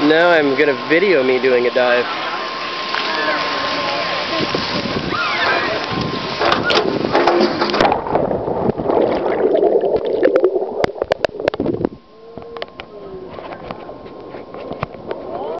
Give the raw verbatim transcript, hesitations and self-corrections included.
Now I'm going to video me doing a dive.